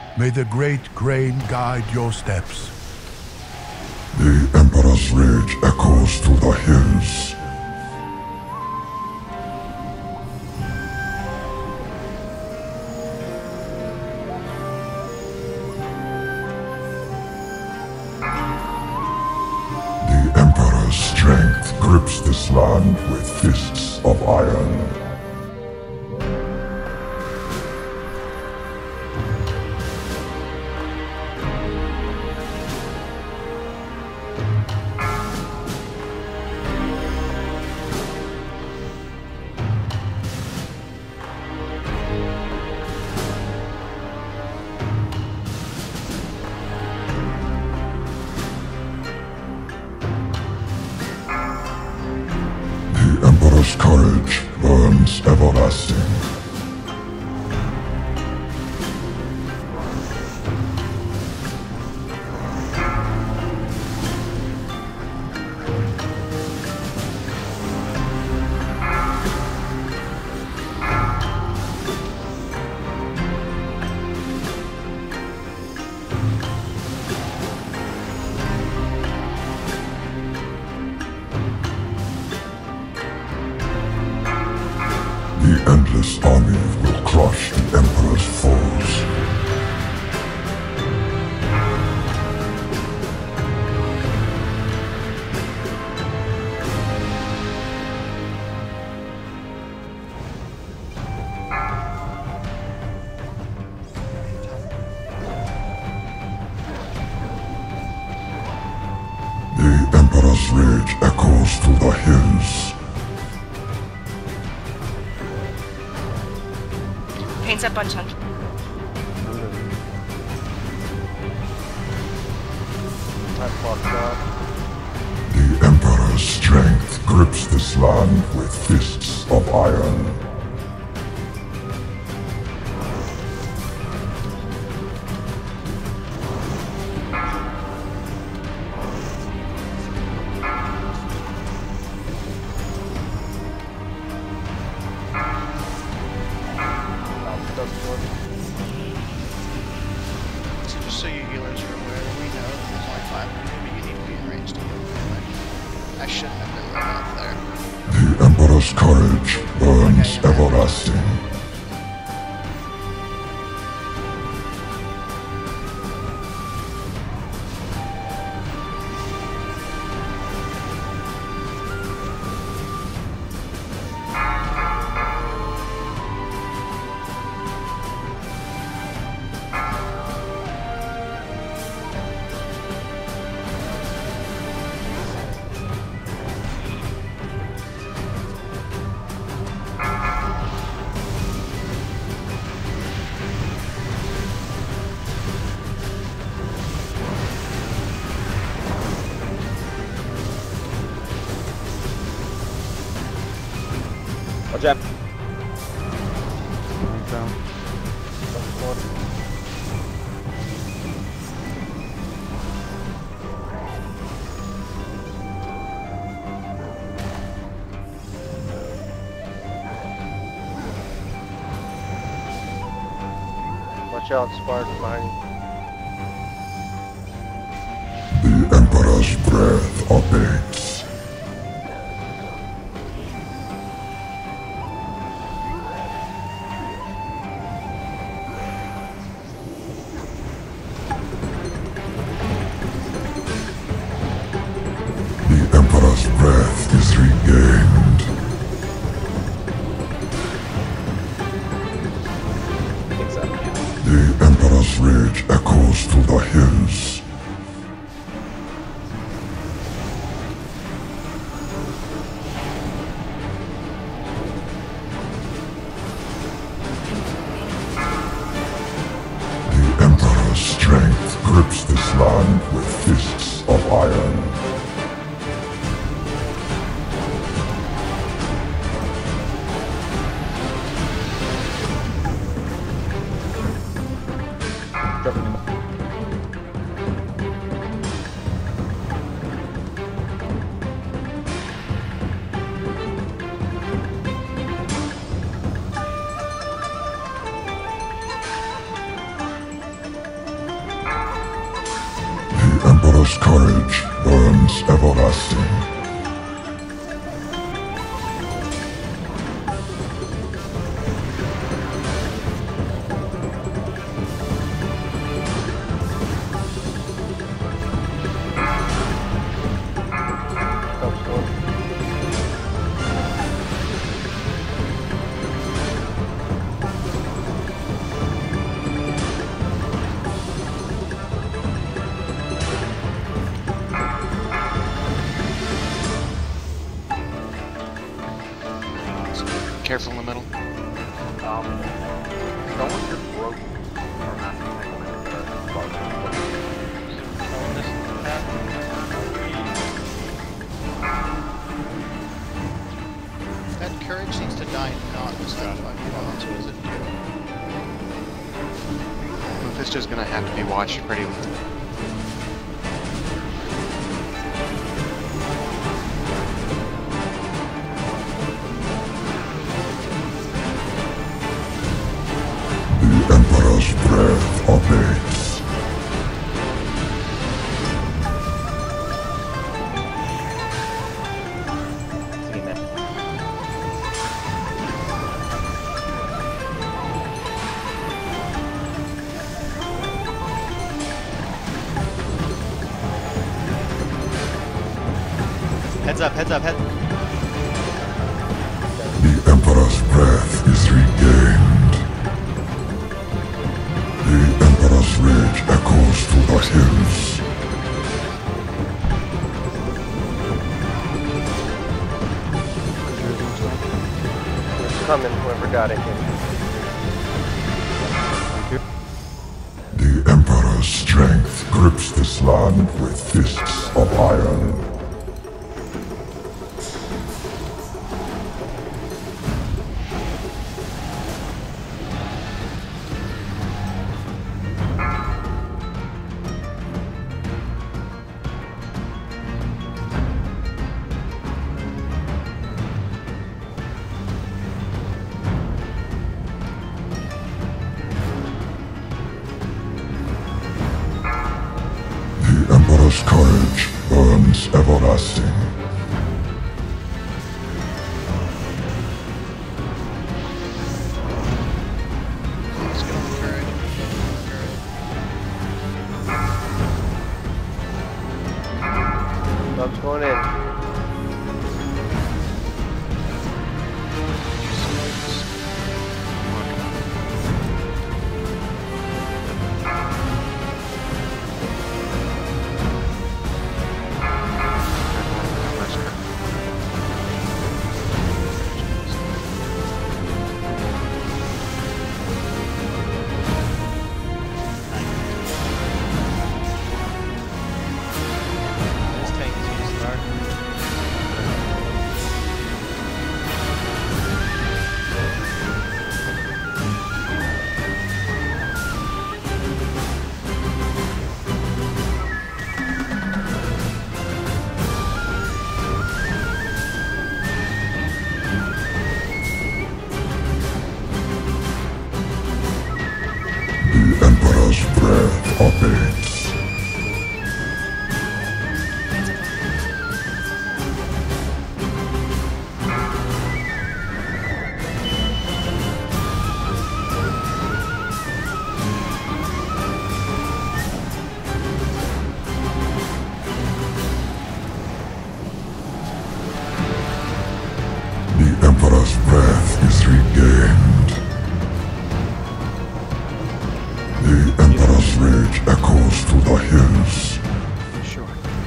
May the great grain guide your steps. The Emperor's rage echoes through the hills. The Emperor's strength grips this land with fists of iron. The Emperor's courage burns everlasting. The endless army will crush the Emperor's foes. The Emperor's rage echoes through the hills. Paints up bunch on. The Emperor's strength grips this land with fists of iron. So just so you healers are aware, we know that there's only 5 but you need to be in range to heal melee. I shouldn't have been let out there. The Emperor's courage burns everlasting. Watch out. Watch out, Spartan behind you. The Emperor's breath abates. The Emperor's breath is regained. The Emperor's rage echoes through the hills. The Emperor's strength grips this land with fists of iron. Emperor's courage burns everlasting. Careful in the middle. Someone just broke. Or not, That courage seems to die not this time. What does it do? Mephisto's gonna have to be watched pretty well. The Emperor's breath abates. Heads up, heads up, head. The Emperor's breath is regained. The Emperor's rage echoes through the hills. It's coming, whoever got it. The Emperor's strength grips this land with fists of iron. The Emperor's courage burns everlasting. Let's go with courage. Bub's going in. This tank is gonna start. The Emperor's breath abates. The Emperor's breath is regained. The Emperor's rage echoes through the hills. Sure.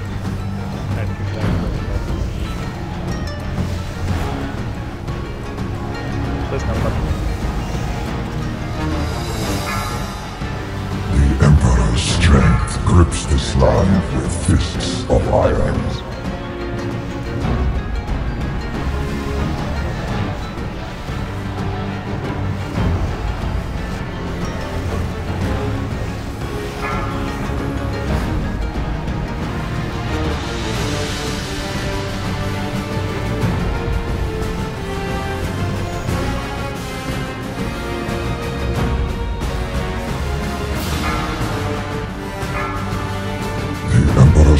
The Emperor's strength grips this land with fists of iron. The Emperor's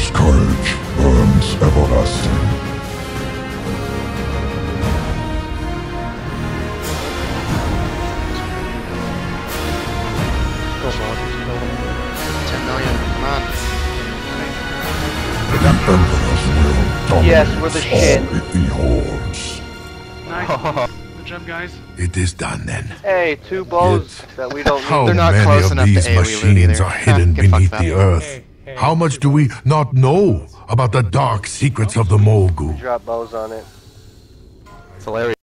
Emperor's will dominates Yes, we're the shit. all it beholds. Nice. Good job, guys. It is done then. Hey, two bows that we don't How need. They're not many close of enough to these AoE loot machines either. are hidden Get fucked beneath up. the earth? How much do we not know about the dark secrets of the Mogu? Drop bows on it. It's hilarious.